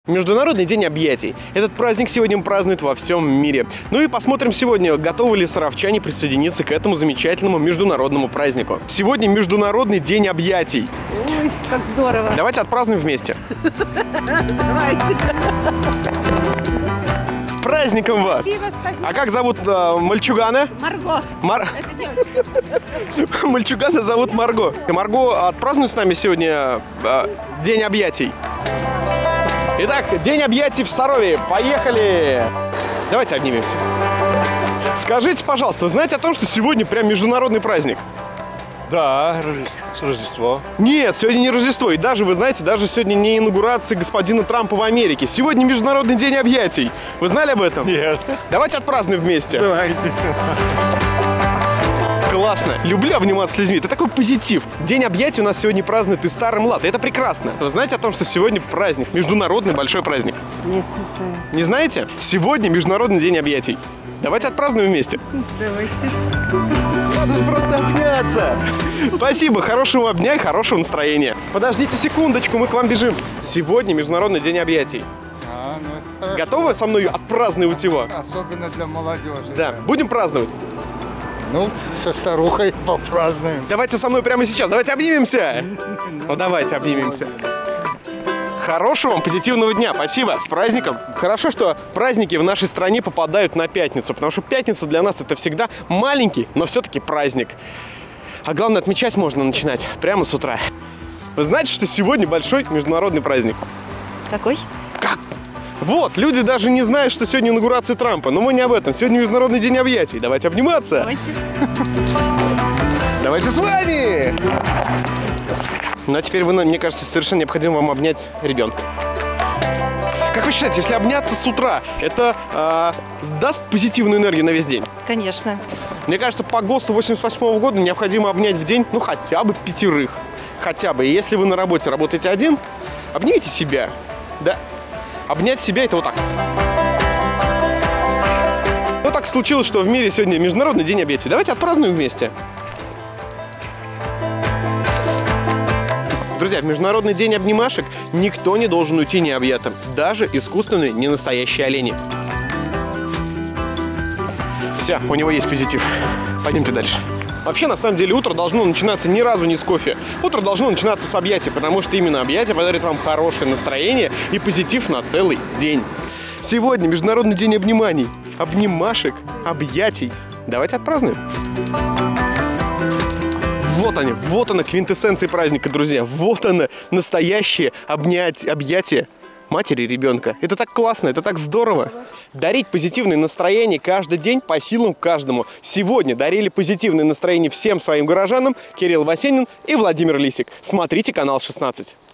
Международный день объятий. Этот праздник сегодня празднуют во всем мире. Ну и посмотрим сегодня, готовы ли саровчане присоединиться к этому замечательному международному празднику. Сегодня Международный день объятий. Ой, как здорово. Давайте отпразднуем вместе. Давайте. С праздником вас! Спасибо. А как зовут мальчугана? Марго. Это девочка. Мальчугана зовут Марго. Марго, отпразднуй с нами сегодня день объятий. Итак, день объятий в Сарове. Поехали! Давайте обнимемся. Скажите, пожалуйста, вы знаете о том, что сегодня прям международный праздник? Да, Рождество. Нет, сегодня не Рождество. И даже, вы знаете, даже сегодня не инаугурация господина Трампа в Америке. Сегодня Международный день объятий. Вы знали об этом? Нет. Давайте отпразднуем вместе. Давайте. Классно. Люблю обниматься с людьми. Это такой позитив. День объятий у нас сегодня празднуют и старый млад. И это прекрасно. Вы знаете о том, что сегодня праздник? Международный большой праздник. Нет, не знаю. Не знаете? Сегодня Международный день объятий. Давайте отпразднуем вместе. Давайте. Надо же просто обняться. Спасибо. Хорошего обня и хорошего настроения. Подождите секундочку, мы к вам бежим. Сегодня Международный день объятий. Ну это хорошо. Готовы со мной отпраздновать его? Особенно для молодежи. Да. Будем праздновать? Ну, со старухой попразднуем. Давайте со мной прямо сейчас. Давайте обнимемся. Ну, давайте обнимемся. Хорошего вам позитивного дня. Спасибо. С праздником. Хорошо, что праздники в нашей стране попадают на пятницу, потому что пятница для нас это всегда маленький, но все-таки праздник. А главное, отмечать можно начинать прямо с утра. Вы знаете, что сегодня большой международный праздник? Какой? Как? Вот, люди даже не знают, что сегодня инаугурация Трампа. Но мы не об этом. Сегодня Международный день объятий. Давайте обниматься. Давайте. Давайте с вами! Ну а теперь, мне кажется, совершенно необходимо вам обнять ребенка. Как вы считаете, если обняться с утра, это даст позитивную энергию на весь день? Конечно. Мне кажется, по ГОСТу 88 года необходимо обнять в день, ну, хотя бы 5. Хотя бы. И если вы на работе работаете один, обнимите себя. Да. Обнять себя — это вот так. Вот так случилось, что в мире сегодня Международный день объятий. Давайте отпразднуем вместе. Друзья, в Международный день обнимашек никто не должен уйти необъятым. Даже искусственные, не настоящие олени. Все, у него есть позитив. Пойдемте дальше. Вообще, на самом деле, утро должно начинаться ни разу не с кофе. Утро должно начинаться с объятий, потому что именно объятия подарят вам хорошее настроение и позитив на целый день. Сегодня Международный день обниманий, обнимашек, объятий. Давайте отпразднуем. Вот она, квинтэссенция праздника, друзья. Вот она, настоящее объятие матери и ребенка. Это так классно, это так здорово. Дарить позитивное настроение каждый день по силам каждому. Сегодня дарили позитивное настроение всем своим горожанам Кирилл Васенин и Владимир Лисик. Смотрите канал 16.